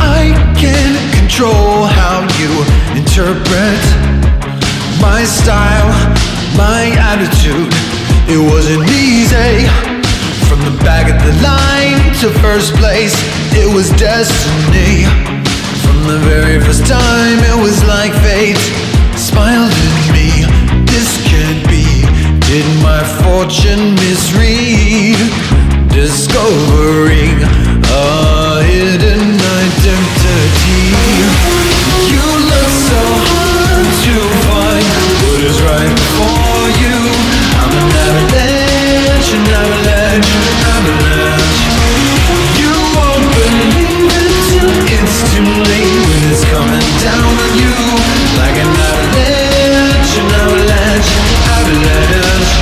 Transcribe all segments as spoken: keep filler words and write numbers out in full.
I can't control how you interpret my style, my attitude. It wasn't easy. From the back of the line to first place, it was destiny. From the very first time, it was like fate smiled at me. This can't be. Did my fortune misread? Discovering a hidden identity. You look so hard to find what is right for you. I'm an avalanche, an avalanche, avalanche. You won't believe it till it's too late, when it's coming down on you like an avalanche, an avalanche, avalanche.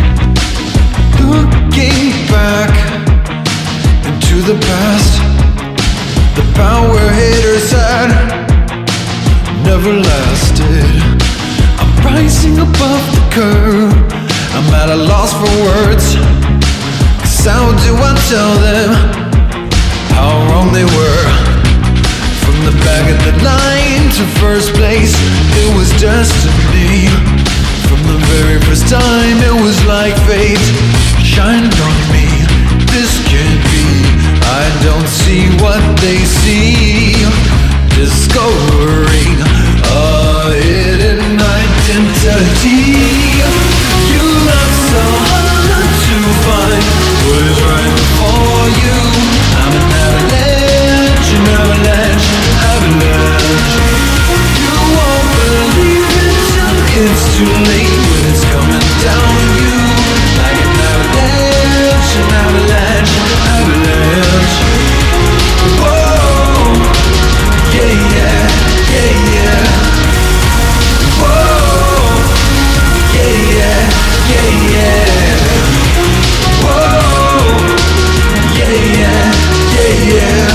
Looking back into the past, the power haters had never lasted. I'm rising above the curve. I'm at a loss for words, 'cause how do I tell them how wrong they were? From the back of the line to first place, it was destiny. From the very first time, it was like fate shined on me. This can't be. I don't see what they see. Discovering a hidden identity. You look so hard to find what is right for you. I'm an avalanche, an avalanche, avalanche. You won't believe it till it's too late, when it's coming down on you like an avalanche, an avalanche, avalanche. Whoa, yeah, yeah, yeah, yeah. Whoa, yeah, yeah, yeah, yeah. Whoa, yeah, yeah, yeah, yeah.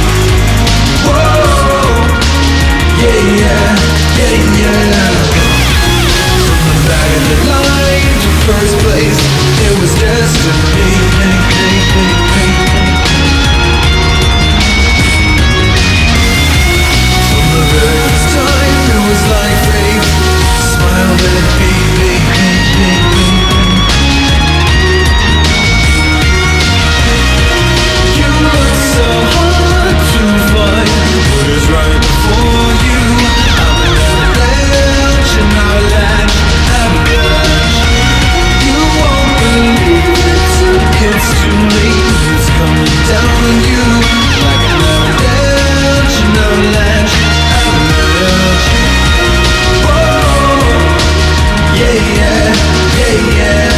Whoa, yeah, yeah, yeah, yeah. From the back of the line to first place, it was destiny. From the very first time, it was like fate smiled at me. You look so hard to find what is right for you. I'm an avalanche, an avalanche, avalanche. You won't believe it till it's too late, it's coming down on you like an avalanche, an avalanche, avalanche. Whoa, yeah, yeah, yeah, yeah.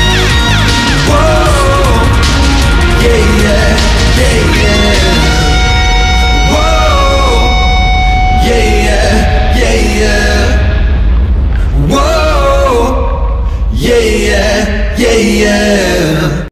Whoa, yeah, yeah, yeah, yeah. Whoa, yeah, yeah, yeah, yeah. Whoa, yeah, yeah, yeah, yeah.